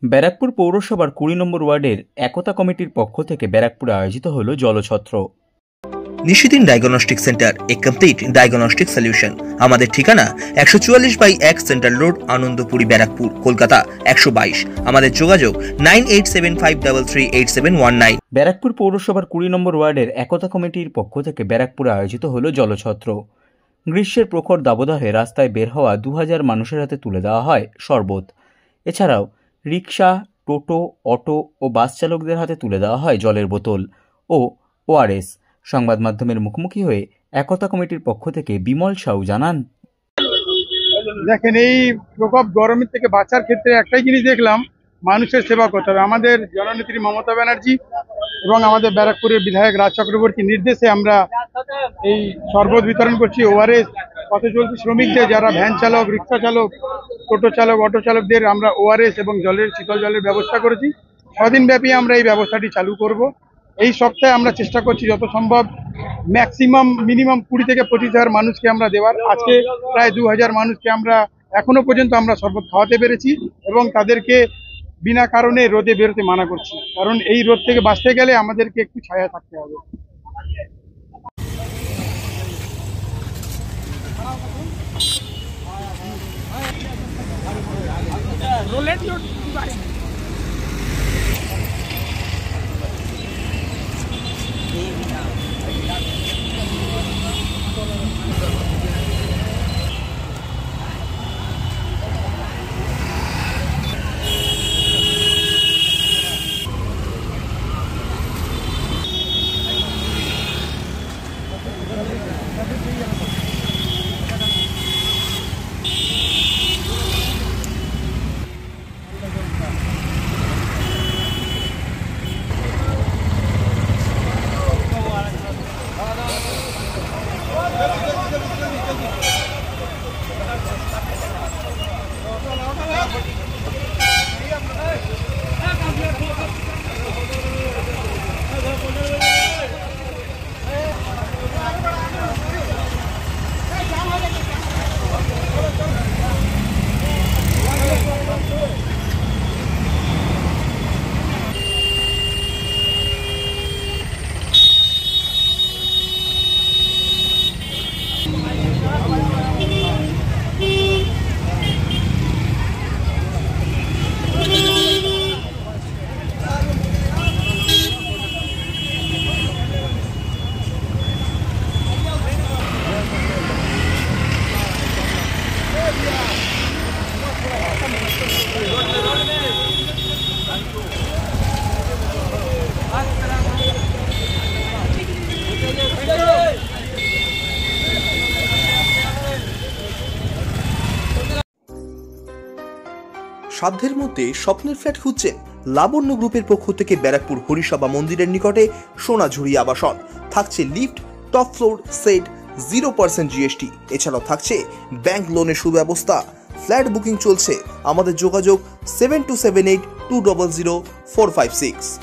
ব্যারাকপুর পৌরসভার ২০ নম্বর ওয়ার্ডের একতা কমিটির পক্ষ থেকে ব্যারাকপুরে আয়োজিত হল জলছত্র। Nishidin diagnostic centre, a complete diagnostic solution. আমাদের ঠিকানা ১৪৪/১ সেন্ট্রাল রোড, আনন্দপুরি, ব্যারাকপুর, কলকাতা ১২২। আমাদের যোগাযোগ 9875338719। ব্যারাকপুর পৌরসভার ২০ নম্বর ওয়ার্ডের একতা কমিটির পক্ষ থেকে ব্যারাকপুরে আয়োজিত হল জলছত্র। গ্রীষ্মের প্রখর দাবদাহে রাস্তায় বের হওয়া ২০০০ মানুষের হাতে তুলে দেওয়া হয় শরবত। এছাড়াও রিক্সা, টোটো, অটো ও বাস চালকদের হাতে তুলে দেওয়া হয় জলের বোতল ও ওআরএস। সংবাদ মাধ্যমের মুখোমুখি হয়ে একতা কমিটির পক্ষ থেকে বিমল সাউ জানান, দেখেন, এই প্রকোপ গরমের থেকে বাঁচার ক্ষেত্রে একটাই জিনিস দেখলাম, মানুষের সেবা করতে হবে। আমাদের জননেত্রী মমতা ব্যানার্জি এবং আমাদের ব্যারাকপুরের বিধায়ক রাজ চক্রবর্তীর নির্দেশে আমরা এই শরবত বিতরণ করছি। ওআরএস, পথ চলতি শ্রমিকদের, যারা ভ্যান চালক, রিক্সা চালক, টোটো চালক, অটো চালকদের আমরা ওআরএস এবং শীতল জলের ব্যবস্থা করেছি। ৬ দিন ব্যাপী আমরা এই ব্যবস্থাটি চালু করব। এই সপ্তাহে আমরা চেষ্টা করছি যত সম্ভব মিনিমাম ২০ থেকে ২৫,০০০ মানুষকে আমরা দেওয়ার। আজকে প্রায় ২,০০০ মানুষকে আমরা এখনো পর্যন্ত আমরা শরবত খাওয়াতে পেরেছি এবং তাদেরকে বিনা কারণে রোদে বেরোতে মানা করছি, কারণ এই রোদ থেকে বাঁচতে গেলে আমাদেরকে একটু ছায়া থাকতে হবে। সাধ্যের মধ্যে স্বপ্নের ফ্ল্যাট খুঁজছেন? লাবণ্য গ্রুপের পক্ষ থেকে ব্যারাকপুর হরিসভা মন্দিরের নিকটে সোনাঝুরি আবাসন। থাকছে lift, top floor set, 0% GST। এছাড়াও থাকছে ব্যাংক লোনের সুব্যবস্থা। ফ্ল্যাট বুকিং চলছে। আমাদের যোগাযোগ 7278200456।